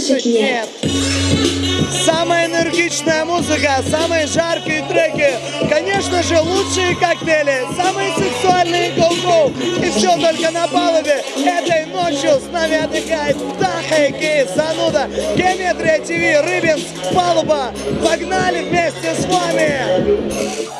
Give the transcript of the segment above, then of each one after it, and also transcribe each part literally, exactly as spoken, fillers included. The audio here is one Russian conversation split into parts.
Слушать нет. Самая энергичная музыка, самые жаркие треки, конечно же, лучшие коктейли, самые сексуальные гоу-гоу. И все только на палубе. Этой ночью с нами отдыхает Птаха и Кейс, Зануда, Геометрия ТВ, Рыбинск, палуба. Погнали вместе с вами!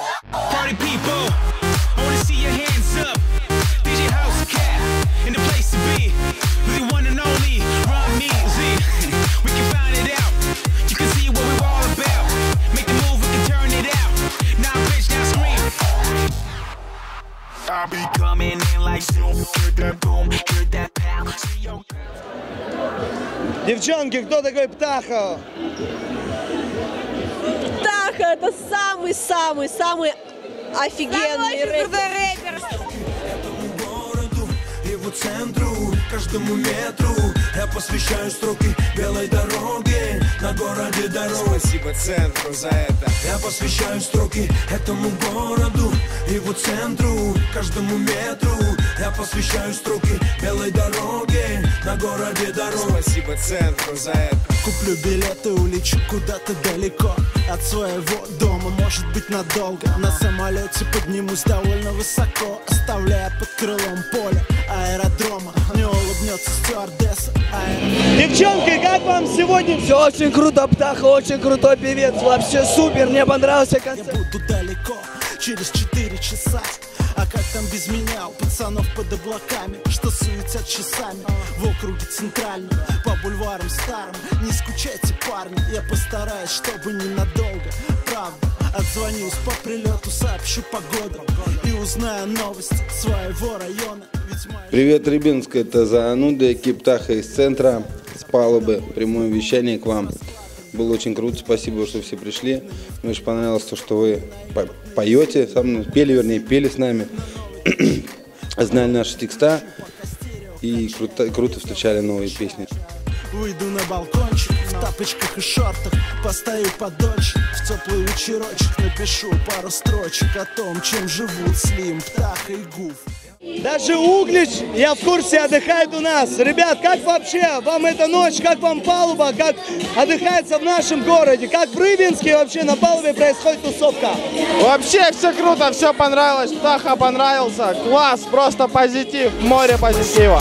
Девчонки, кто такой Птаха? Птаха — это самый-самый-самый офигенный рэпер. Его центру, каждому метру я посвящаю строки белой дороги на городе дорог. Спасибо центру за это. Я посвящаю строки этому городу, его центру, каждому метру. Я посвящаю строки белой дороги на городе дорог. Спасибо центру за это. Куплю билеты, улечу куда-то далеко от своего дома, может быть надолго. На самолете поднимусь довольно высоко, оставляя под крылом поле аэродрома. Мне улыбнется стюардесса аэродром. Девчонки, как вам сегодня? Все очень круто, Птаха очень крутой певец, вообще супер, мне понравился концерт. Я буду далеко, через четыре часа. А как там без меня, у пацанов под облаками, что суетят часами в округе центральном, по бульварам старым. Не скучайте, парни, я постараюсь, чтобы ненадолго. Правда, отзвонюсь по прилету, сообщу погоду и узнаю новости своего района. Привет, Рыбинск, это Зануда, экип Птаха из центра, с палубы, прямое вещание к вам. Было очень круто, спасибо, что все пришли. Мне очень понравилось то, что вы поете, со мной, пели, вернее, пели с нами, знали наши текста и круто, круто встречали новые песни. Выйду на балкончик в тапочках и шортах, постою подольше, в теплый вечерочек напишу пару строчек о том, чем живут Слим, Птаха и Гуф. Даже Углич, я в курсе, отдыхает у нас. Ребят, как вообще вам эта ночь, как вам палуба, как отдыхается в нашем городе, как в Рыбинске вообще на палубе происходит тусовка? Вообще все круто, все понравилось, Птаха понравился, класс, просто позитив, море позитива.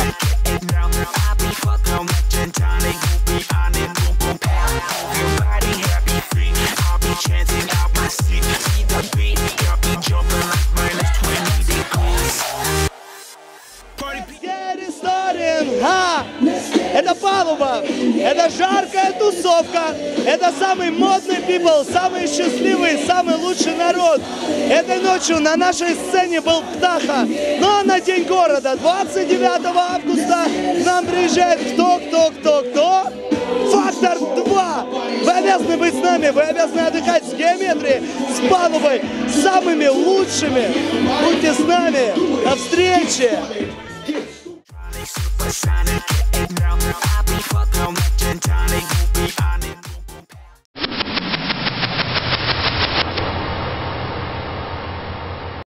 А, это палуба, это жаркая тусовка, это самый модный people, самый счастливый, самый лучший народ. Этой ночью на нашей сцене был Птаха, но на День города, двадцать девятого августа, к нам приезжает кто, кто, кто, кто? Фактор два! Вы обязаны быть с нами, вы обязаны отдыхать с Геометрией, с палубой, с самыми лучшими. Будьте с нами, до встречи!